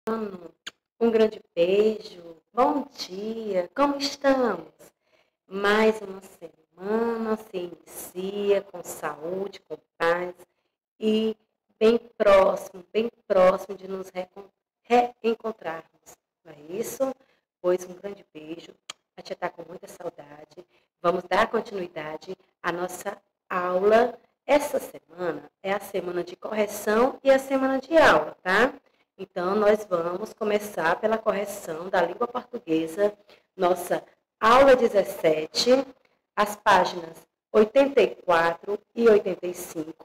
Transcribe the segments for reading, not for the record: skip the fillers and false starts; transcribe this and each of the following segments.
Um grande beijo, bom dia, como estamos? Mais uma semana se inicia com saúde, com paz e bem próximo de nos reencontrarmos. Não é isso? Pois um grande beijo, a tia está com muita saudade. Vamos dar continuidade à nossa aula. Essa semana é a semana de correção e a semana de aula, tá? Então, nós vamos começar pela correção da língua portuguesa, nossa aula 17, as páginas 84 e 85,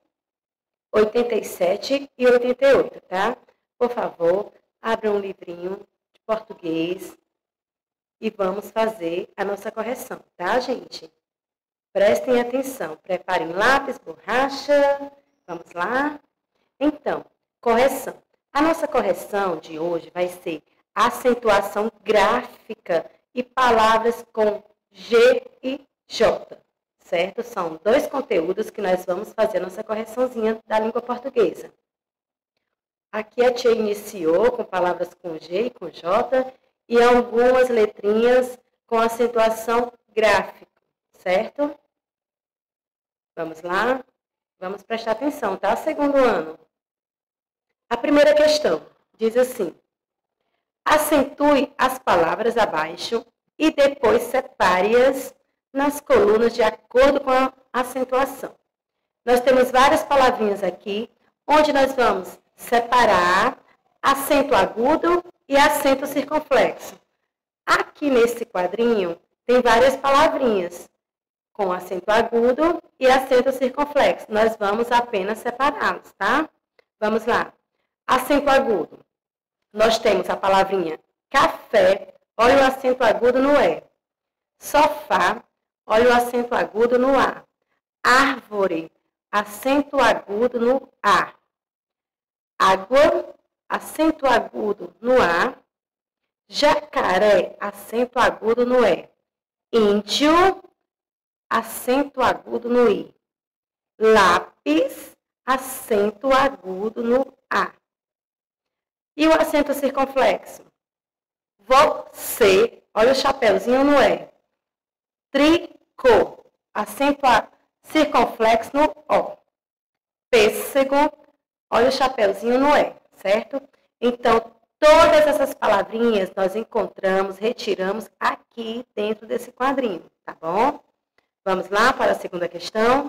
87 e 88, tá? Por favor, abra um livrinho de português e vamos fazer a nossa correção, tá, gente? Prestem atenção, preparem lápis, borracha, vamos lá? Então, correção. A nossa correção de hoje vai ser acentuação gráfica e palavras com G e J, certo? São dois conteúdos que nós vamos fazer a nossa correçãozinha da língua portuguesa. Aqui a tia iniciou com palavras com G e com J e algumas letrinhas com acentuação gráfica, certo? Vamos lá? Vamos prestar atenção, tá? Segundo ano. A primeira questão diz assim: acentue as palavras abaixo e depois separe-as nas colunas de acordo com a acentuação. Nós temos várias palavrinhas aqui, onde nós vamos separar acento agudo e acento circunflexo. Aqui nesse quadrinho tem várias palavrinhas com acento agudo e acento circunflexo. Nós vamos apenas separá-los, tá? Vamos lá. Acento agudo. Nós temos a palavrinha café, olha o acento agudo no E. Sofá, olha o acento agudo no A. Árvore, acento agudo no A. Água, acento agudo no A. Jacaré, acento agudo no E. Índio, acento agudo no I. Lápis, acento agudo no A. E o acento circunflexo? Você, olha o chapeuzinho no E. Tricô, acento circunflexo no O. Pêssego, olha o chapeuzinho no E, certo? Então, todas essas palavrinhas nós encontramos, retiramos aqui dentro desse quadrinho, tá bom? Vamos lá para a segunda questão.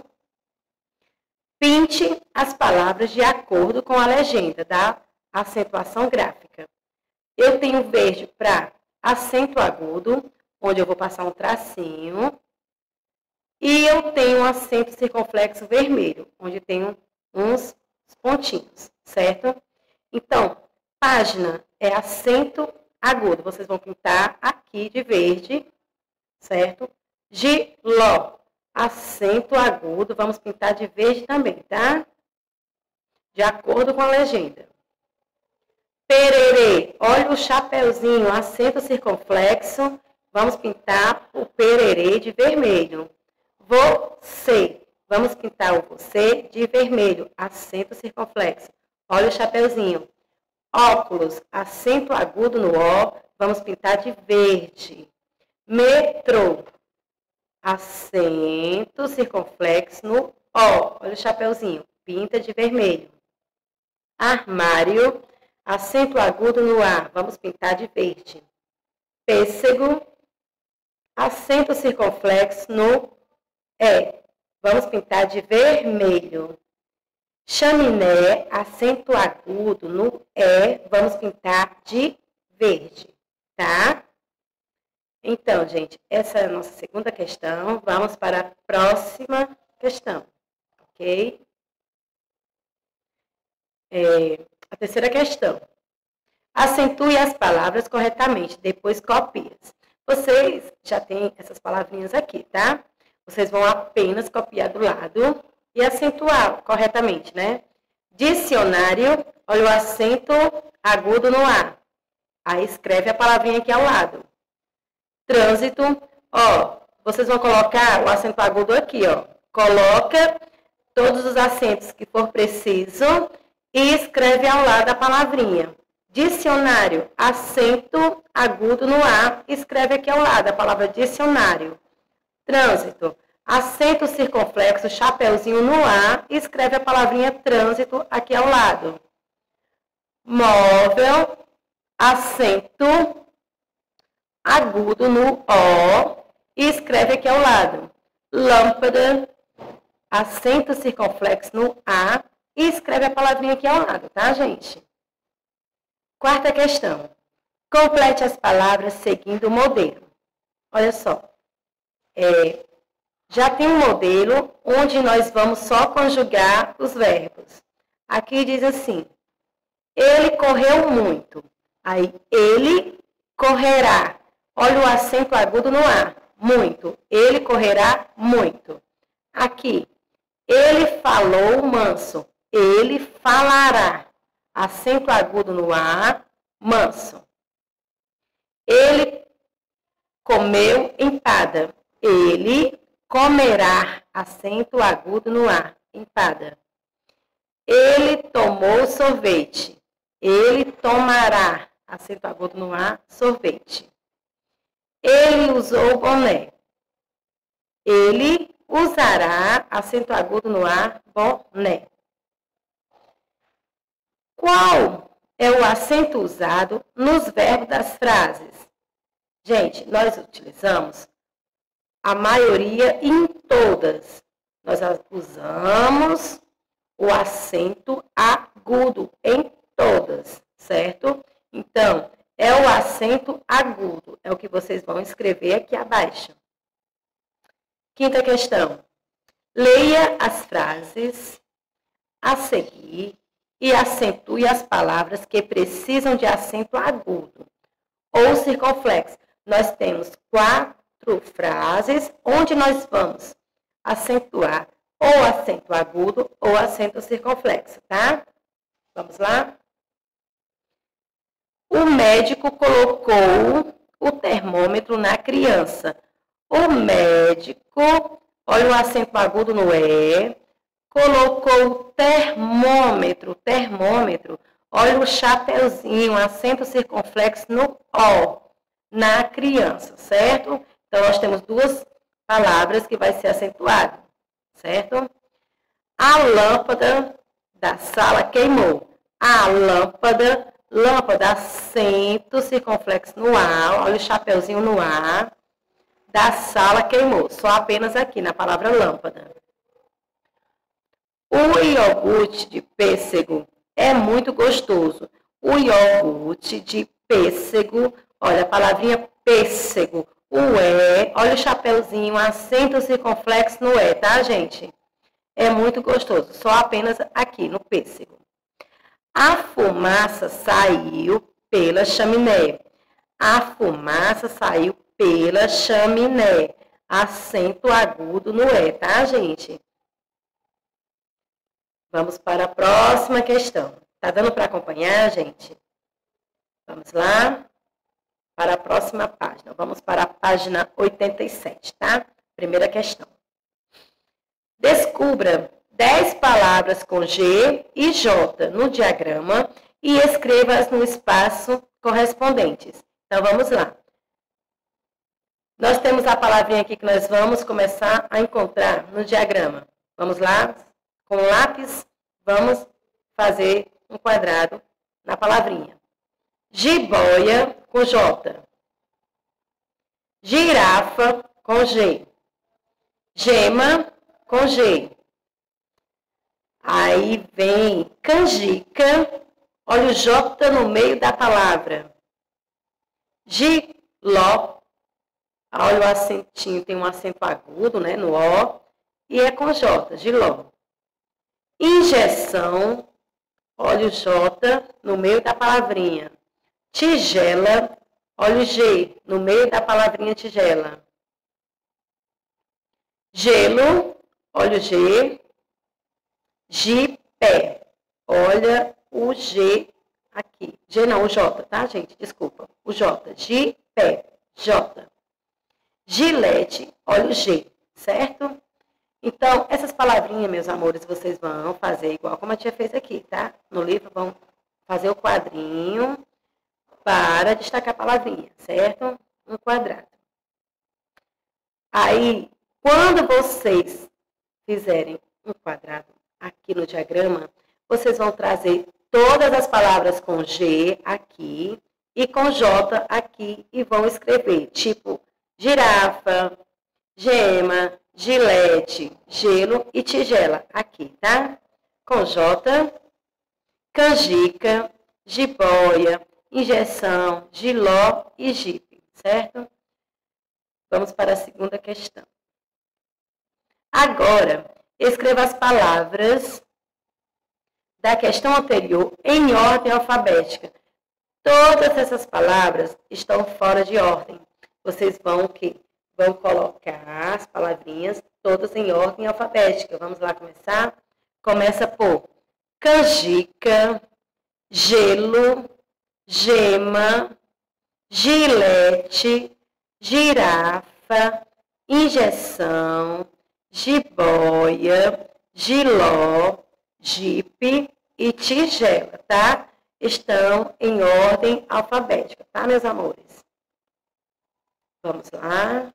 Pinte as palavras de acordo com a legenda da acentuação gráfica. Eu tenho verde para acento agudo, onde eu vou passar um tracinho. E eu tenho acento circunflexo vermelho, onde tenho uns pontinhos, certo? Então, página é acento agudo. Vocês vão pintar aqui de verde, certo? Giló, acento agudo. Vamos pintar de verde também, tá? De acordo com a legenda. Pererê, olha o chapeuzinho, acento circunflexo. Vamos pintar o pererê de vermelho. Você, vamos pintar o você de vermelho, acento circunflexo. Olha o chapeuzinho. Óculos, acento agudo no O, vamos pintar de verde. Metrô, acento circunflexo no O. Olha o chapeuzinho, pinta de vermelho. Armário, acento agudo no A, vamos pintar de verde. Pêssego, acento circunflexo no E, vamos pintar de vermelho. Chaminé, acento agudo no E, vamos pintar de verde, tá? Então, gente, essa é a nossa segunda questão. Vamos para a próxima questão, ok? A terceira questão. Acentue as palavras corretamente, depois copie-as. Vocês já têm essas palavrinhas aqui, tá? Vocês vão apenas copiar do lado e acentuar corretamente, né? Dicionário, olha o acento agudo no A. Aí escreve a palavrinha aqui ao lado. Trânsito, ó, vocês vão colocar o acento agudo aqui, ó. Coloca todos os acentos que for preciso e escreve ao lado a palavrinha. Dicionário, acento agudo no A, escreve aqui ao lado a palavra dicionário. Trânsito, acento circunflexo, chapeuzinho no A, escreve a palavrinha trânsito aqui ao lado. Móvel, acento agudo no O, e escreve aqui ao lado. Lâmpada, acento circunflexo no A, e escreve a palavrinha aqui ao lado, tá, gente? Quarta questão. Complete as palavras seguindo o modelo. Olha só. Já tem um modelo onde nós vamos só conjugar os verbos. Aqui diz assim. Ele correu muito. Aí, ele correrá. Olha o acento agudo no A. Muito. Ele correrá muito. Aqui. Ele falou manso. Ele falará. Acento agudo no A, manso. Ele comeu empada. Ele comerá. Acento agudo no A, empada. Ele tomou sorvete. Ele tomará. Acento agudo no A, sorvete. Ele usou boné. Ele usará. Acento agudo no A, boné. Qual é o acento usado nos verbos das frases? Gente, nós utilizamos a maioria em todas. Nós usamos o acento agudo em todas, certo? Então, é o acento agudo. É o que vocês vão escrever aqui abaixo. Quinta questão. Leia as frases a seguir e acentue as palavras que precisam de acento agudo ou circunflexo. Nós temos 4 frases onde nós vamos acentuar ou acento agudo ou acento circunflexo, tá? Vamos lá? O médico colocou o termômetro na criança. O médico, olha o acento agudo no E, colocou o termômetro, olha o chapeuzinho, acento circunflexo no O, na criança, certo? Então, nós temos 2 palavras que vai ser acentuado, certo? A lâmpada da sala queimou. A lâmpada, acento circunflexo no A, olha o chapeuzinho no A, da sala queimou, só apenas aqui na palavra lâmpada. O iogurte de pêssego é muito gostoso. O iogurte de pêssego, olha a palavrinha pêssego, o E, olha o chapeuzinho, acento circunflexo no E, tá, gente? É muito gostoso, só apenas aqui no pêssego. A fumaça saiu pela chaminé. A fumaça saiu pela chaminé. Acento agudo no E, tá, gente? Vamos para a próxima questão. Tá dando para acompanhar, gente? Vamos lá? Para a próxima página. Vamos para a página 87, tá? Primeira questão. Descubra 10 palavras com G e J no diagrama e escreva-as no espaço correspondentes. Então, vamos lá. Nós temos a palavrinha aqui que nós vamos começar a encontrar no diagrama. Vamos lá? Com lápis, vamos fazer um quadrado na palavrinha. Jiboia com J. Girafa com G. Gema com G. Aí vem canjica, olha o J no meio da palavra. Giló, olha o acentinho, tem um acento agudo, né, no O, e é com J, giló. Injeção, olha o J no meio da palavrinha. Tigela, olha o G no meio da palavrinha tigela. Gelo, olha o G. Gipé, olha o G aqui. G não, o J, tá, gente? Desculpa. O J, Gipé, J. Gilete, olha o G, certo? Então, essas palavrinhas, meus amores, vocês vão fazer igual como a tia fez aqui, tá? No livro vão fazer o quadrinho para destacar a palavrinha, certo? Um quadrado. Aí, quando vocês fizerem um quadrado aqui no diagrama, vocês vão trazer todas as palavras com G aqui e com J aqui e vão escrever, tipo, girafa, gema, gilete, gelo e tigela aqui, tá? Com J, canjica, jiboia, injeção, giló e jipe, certo? Vamos para a segunda questão. Agora, escreva as palavras da questão anterior em ordem alfabética. Todas essas palavras estão fora de ordem. Vocês vão o quê? Vão colocar as palavrinhas todas em ordem alfabética. Vamos lá começar? Começa por canjica, gelo, gema, gilete, girafa, injeção, jiboia, giló, jipe e tigela, tá? Estão em ordem alfabética, tá, meus amores? Vamos lá.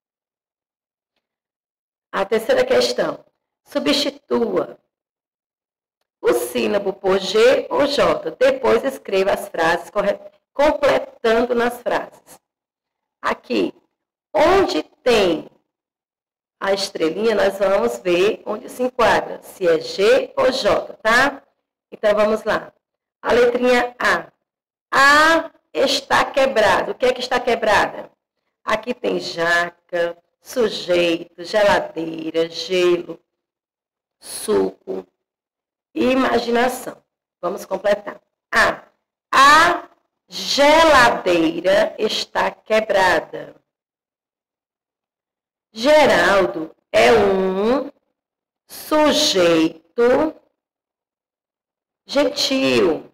A terceira questão. Substitua o sílabo por G ou J. Depois escreva as frases completando nas frases. Aqui, onde tem a estrelinha, nós vamos ver onde se enquadra, se é G ou J, tá? Então, vamos lá. A letrinha A. A está quebrado. O que é que está quebrada? Aqui tem jaca, sujeito, geladeira, gelo, suco e imaginação. Vamos completar. A geladeira está quebrada. Geraldo é um sujeito gentil.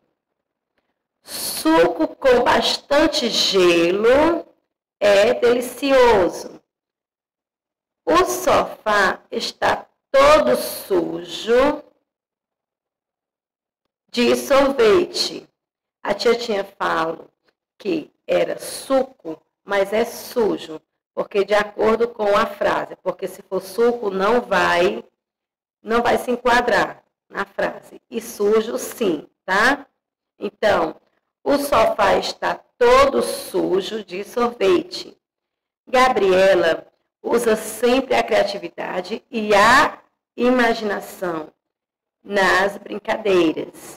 Suco com bastante gelo é delicioso. O sofá está todo sujo de sorvete. A tiazinha fala que era suco, mas é sujo. Porque de acordo com a frase, porque se for suco não vai se enquadrar na frase. E sujo sim, tá? Então, o sofá está todo sujo de sorvete. Gabriela usa sempre a criatividade e a imaginação nas brincadeiras.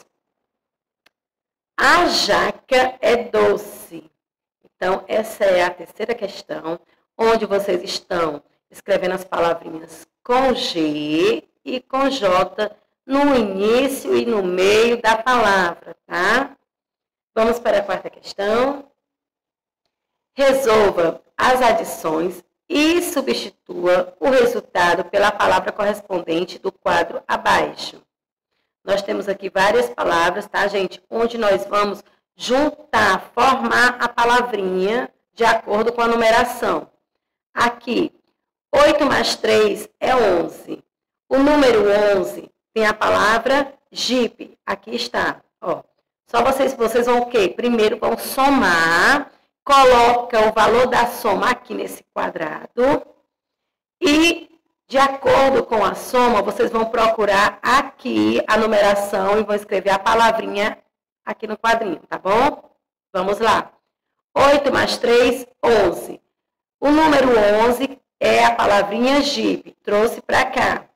A jaca é doce. Então, essa é a terceira questão, onde vocês estão escrevendo as palavrinhas com G e com J no início e no meio da palavra, tá? Vamos para a quarta questão. Resolva as adições e substitua o resultado pela palavra correspondente do quadro abaixo. Nós temos aqui várias palavras, tá, gente? Onde nós vamos juntar, formar a palavrinha de acordo com a numeração. Aqui, 8 mais 3 é 11. O número 11 tem a palavra jipe. Aqui está, ó. Só vocês vão o quê? Primeiro vão somar, coloca o valor da soma aqui nesse quadrado e, de acordo com a soma, vocês vão procurar aqui a numeração e vão escrever a palavrinha aqui no quadrinho, tá bom? Vamos lá. 8 mais 3, 11. O número 11 é a palavrinha jipe. Trouxe para cá.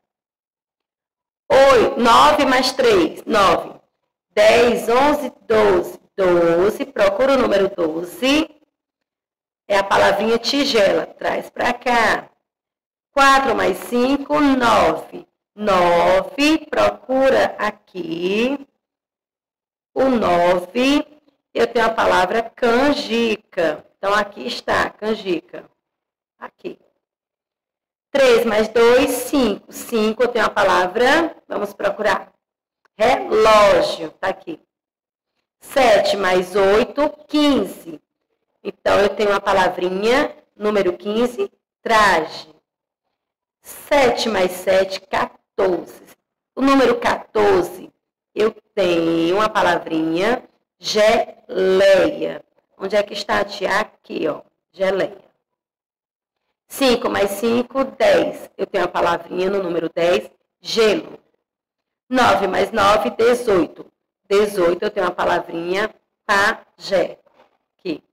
9 mais 3, 9. 10, 11, 12. 12, procura o número 12. É a palavrinha tigela. Traz para cá. 4 mais 5, 9. 9, procura aqui. O 9, eu tenho a palavra canjica. Então, aqui está, canjica. Aqui. 3 mais 2, 5. 5, eu tenho a palavra, vamos procurar. Relógio, está aqui. 7 mais 8, 15. Então, eu tenho a palavrinha, número 15, traje. 7 mais 7, 14. O número 14 eu tenho a palavrinha geleia. Onde é que está, tia? Aqui, ó, geleia. 5 mais 5, 10. Eu tenho a palavrinha no número 10, gelo. 9 mais 9, 18. 18, eu tenho a palavrinha pajé. Aqui.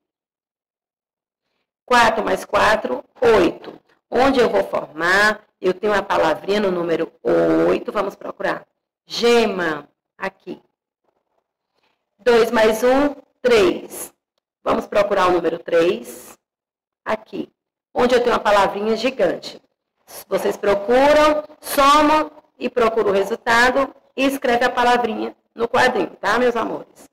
4 mais 4, 8. Onde eu vou formar, eu tenho a palavrinha no número 8. Vamos procurar. Gema. Aqui. 2 mais 1, 3. Vamos procurar o número 3. Aqui. Onde eu tenho uma palavrinha gigante. Vocês procuram, somam e procuram o resultado e escreve a palavrinha no quadrinho, tá, meus amores?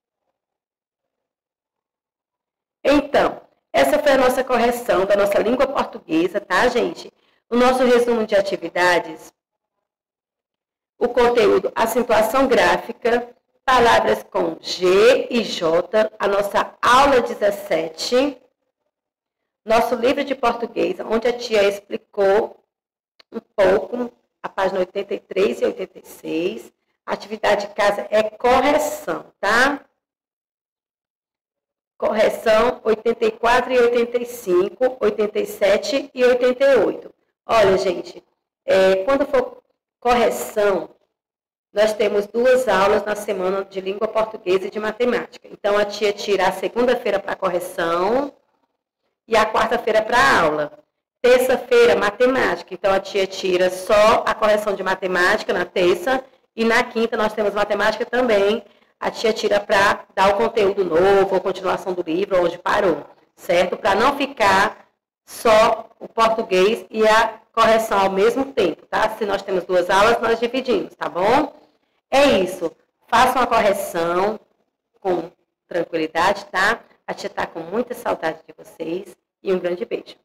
Então, essa foi a nossa correção da nossa língua portuguesa, tá, gente? O nosso resumo de atividades, o conteúdo, acentuação gráfica, palavras com G e J, a nossa aula 17, nosso livro de português, onde a tia explicou um pouco, a página 83 e 86. A atividade de casa é correção, tá? Correção 84 e 85, 87 e 88. Olha, gente, quando for correção, nós temos 2 aulas na semana de língua portuguesa e de matemática. Então, a tia tira a segunda-feira para correção e a quarta-feira para aula. Terça-feira, matemática. Então, a tia tira só a correção de matemática na terça. E na quinta, nós temos matemática também. A tia tira para dar o conteúdo novo, a continuação do livro, onde parou. Certo? Para não ficar só o português e a correção ao mesmo tempo, tá? Se nós temos 2 aulas, nós dividimos, tá bom? É isso. Façam a correção com tranquilidade, tá? A tia está com muita saudade de vocês e um grande beijo.